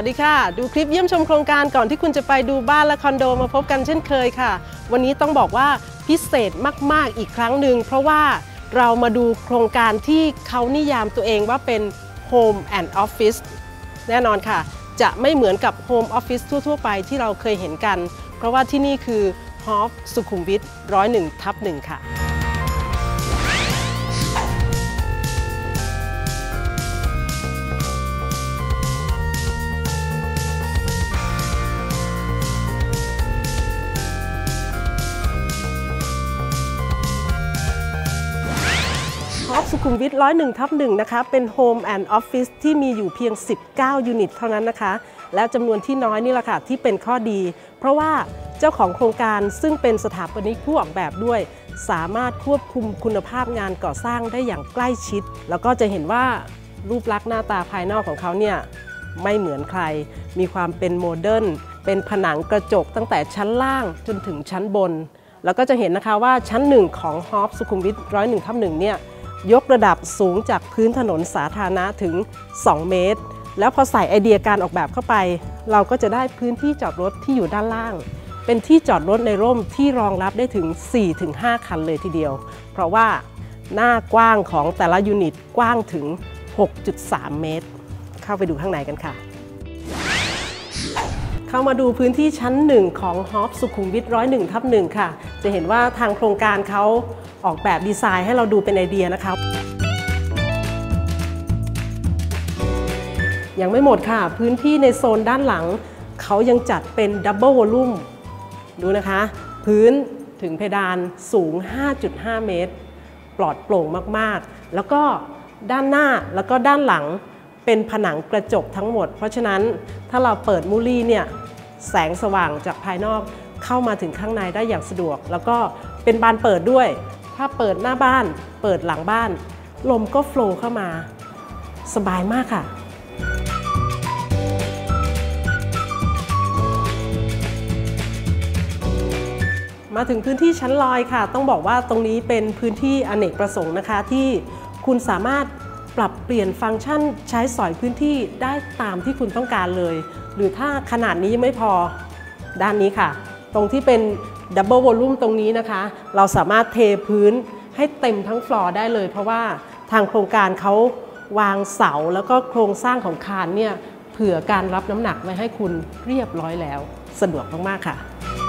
วัสดีค่ะดูคลิปเยี่ยมชมโครงการก่อนที่คุณจะไปดูบ้านและคอนโดมาพบกันเช่นเคยค่ะวันนี้ต้องบอกว่าพิเศษมากๆอีกครั้งหนึ่งเพราะว่าเรามาดูโครงการที่เขานิยามตัวเองว่าเป็น Home and Office แน่นอนค่ะจะไม่เหมือนกับ Home Office ทั่วๆไปที่เราเคยเห็นกันเพราะว่าที่นี่คือ Hop สุขุมวิท 101/1 ค่ะสุขุมวิท 101/1 นะคะเป็น Home and Office ที่มีอยู่เพียง 19 ยูนิตเท่านั้นนะคะและจำนวนที่น้อยนี่แหละค่ะที่เป็นข้อดีเพราะว่าเจ้าของโครงการซึ่งเป็นสถาปนิกผู้ออกแบบด้วยสามารถควบคุมคุณภาพงานก่อสร้างได้อย่างใกล้ชิดแล้วก็จะเห็นว่ารูปลักษณ์หน้าตาภายนอกของเขาเนี่ยไม่เหมือนใครมีความเป็นโมเดิร์นเป็นผนังกระจกตั้งแต่ชั้นล่างจนถึงชั้นบนแล้วก็จะเห็นนะคะว่าชั้น1ของ Hop สุขุมวิท 101/1 เนี่ยยกระดับสูงจากพื้นถนนสาธารณะถึง 2 เมตรแล้วพอใส่ไอเดียการออกแบบเข้าไปเราก็จะได้พื้นที่จอดรถที่อยู่ด้านล่างเป็นที่จอดรถในร่มที่รองรับได้ถึง 4-5 คันเลยทีเดียวเพราะว่าหน้ากว้างของแต่ละยูนิตกว้างถึง 6.3 เมตรเข้าไปดูข้างในกันค่ะเข้ามาดูพื้นที่ชั้น1ของ Hop สุขุมวิท 101/1 ค่ะจะเห็นว่าทางโครงการเขาออกแบบดีไซน์ให้เราดูเป็นไอเดียนะคะยังไม่หมดค่ะพื้นที่ในโซนด้านหลังเขายังจัดเป็นดับเบิลวอลลุ่มดูนะคะพื้นถึงเพดานสูง 5.5 เมตรปลอดโปร่งมากๆแล้วก็ด้านหน้าแล้วก็ด้านหลังเป็นผนังกระจกทั้งหมดเพราะฉะนั้นถ้าเราเปิดมูลลี่เนี่ยแสงสว่างจากภายนอกเข้ามาถึงข้างในได้อย่างสะดวกแล้วก็เป็นบานเปิดด้วยถ้าเปิดหน้าบ้านเปิดหลังบ้านลมก็โฟลว์เข้ามาสบายมากค่ะมาถึงพื้นที่ชั้นลอยค่ะต้องบอกว่าตรงนี้เป็นพื้นที่อเนกประสงค์นะคะที่คุณสามารถปรับเปลี่ยนฟังก์ชันใช้สอยพื้นที่ได้ตามที่คุณต้องการเลยหรือถ้าขนาดนี้ยังไม่พอด้านนี้ค่ะตรงที่เป็นดับเบิลวอลลุ่มตรงนี้นะคะเราสามารถเทพื้นให้เต็มทั้งฟลอร์ได้เลยเพราะว่าทางโครงการเขาวางเสาแล้วก็โครงสร้างของคานเนี่ยเผื่อการรับน้ำหนักไว้ให้คุณเรียบร้อยแล้วสะดวกมากๆค่ะ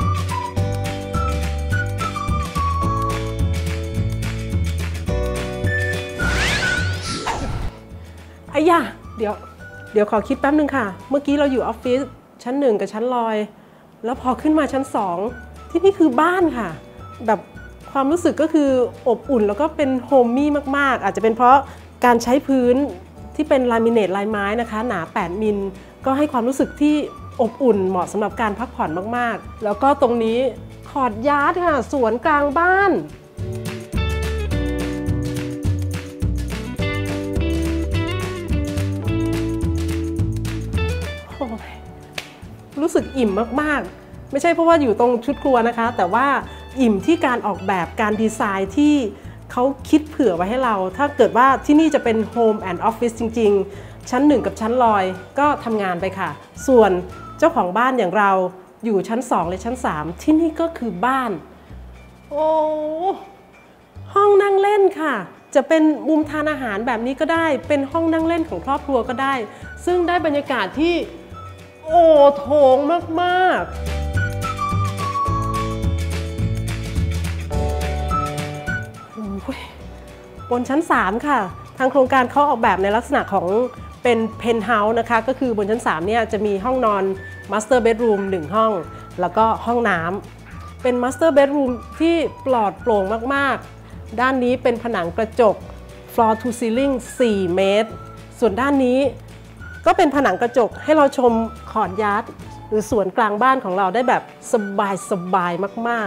ไอ้ย่าเดี๋ยวขอคิดแป๊บนึงค่ะเมื่อกี้เราอยู่ออฟฟิศชั้น1กับชั้นลอยแล้วพอขึ้นมาชั้น2ที่นี่คือบ้านค่ะแบบความรู้สึกก็คืออบอุ่นแล้วก็เป็นโฮมมี่มากๆอาจจะเป็นเพราะการใช้พื้นที่เป็นลามิเนตลายไม้นะคะหนา8 มิลก็ให้ความรู้สึกที่อบอุ่นเหมาะสำหรับการพักผ่อนมากๆแล้วก็ตรงนี้คอร์ทยาร์ดค่ะสวนกลางบ้านรู้สึกอิ่มมากๆไม่ใช่เพราะว่าอยู่ตรงชุดครัวนะคะแต่ว่าอิ่มที่การออกแบบการดีไซน์ที่เขาคิดเผื่อไว้ให้เราถ้าเกิดว่าที่นี่จะเป็น Home and Office จริงๆชั้น1กับชั้นลอยก็ทำงานไปค่ะส่วนเจ้าของบ้านอย่างเราอยู่ชั้น2และชั้น3ที่นี่ก็คือบ้านโอ้ห้องนั่งเล่นค่ะจะเป็นมุมทานอาหารแบบนี้ก็ได้เป็นห้องนั่งเล่นของครอบครัวก็ได้ซึ่งได้บรรยากาศที่โอ้โถงมากๆบนชั้น3ค่ะทางโครงการเขาออกแบบในลักษณะของเป็นเพนท์เฮาส์นะคะก็คือบนชั้น3เนี่ยจะมีห้องนอนมาสเตอร์เบดรูม1ห้องแล้วก็ห้องน้ำเป็นมาสเตอร์เบดรูมที่ปลอดโปร่งมากๆด้านนี้เป็นผนังกระจก floor to ceiling 4 เมตรส่วนด้านนี้ก็เป็นผนังกระจกให้เราชมคอร์ทยาร์ดหรือสวนกลางบ้านของเราได้แบบสบายมาก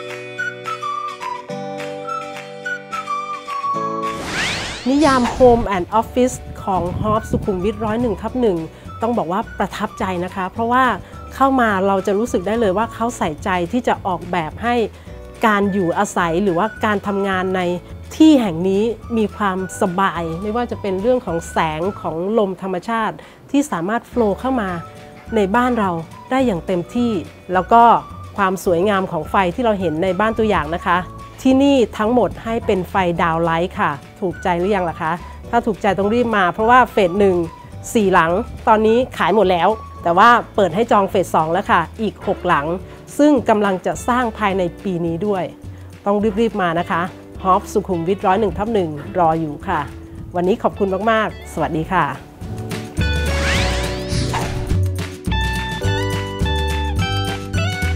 ๆนิยาม Home and Office ของ Hop สุขุมวิท 101/1 ต้องบอกว่าประทับใจนะคะเพราะว่าเข้ามาเราจะรู้สึกได้เลยว่าเขาใส่ใจที่จะออกแบบให้การอยู่อาศัยหรือว่าการทำงานในที่แห่งนี้มีความสบายไม่ว่าจะเป็นเรื่องของแสงของลมธรรมชาติที่สามารถโฟลว์เข้ามาในบ้านเราได้อย่างเต็มที่แล้วก็ความสวยงามของไฟที่เราเห็นในบ้านตัวอย่างนะคะที่นี่ทั้งหมดให้เป็นไฟดาวไลท์ค่ะถูกใจหรือยังล่ะคะถ้าถูกใจต้องรีบมาเพราะว่าเฟส1 4 หลังตอนนี้ขายหมดแล้วแต่ว่าเปิดให้จองเฟส2แล้วค่ะอีก6 หลังซึ่งกำลังจะสร้างภายในปีนี้ด้วยต้องรีบมานะคะฮอปสุขุมวิท 101/1 รออยู่ค่ะวันนี้ขอบคุณมากๆสวัสดีค่ะ